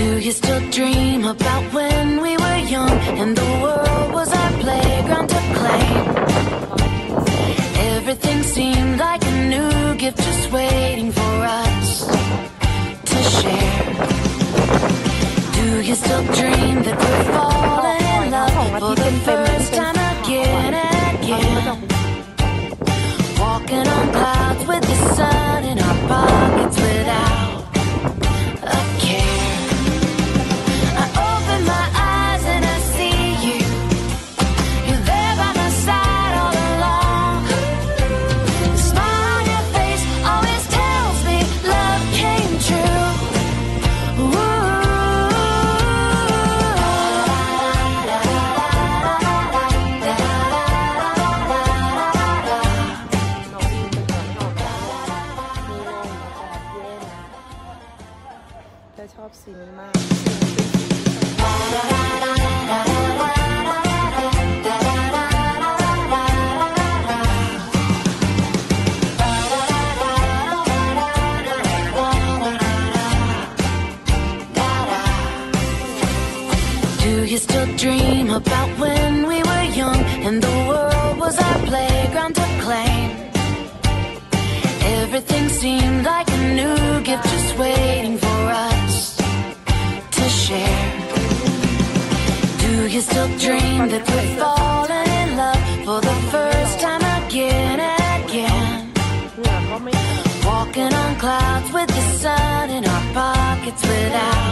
you still dream about when we were young and the world was our playground to claim? Everything seemed like a new gift just waiting for us to share. Do you still dream that we're falling in love for the first time again and again? Walking on clouds with the sun in our pockets without a care. I open my eyes and I see you. You're there by my side all along. The smile on your face always tells me love came true. ชอบสีนี้มาก Do you still dream about when we were young and the world was our playground to claim? Everything seemed like a new gift just waiting for us to share. Do you still dream that we're falling in love for the first time again and again? Walking on clouds with the sun in our pockets without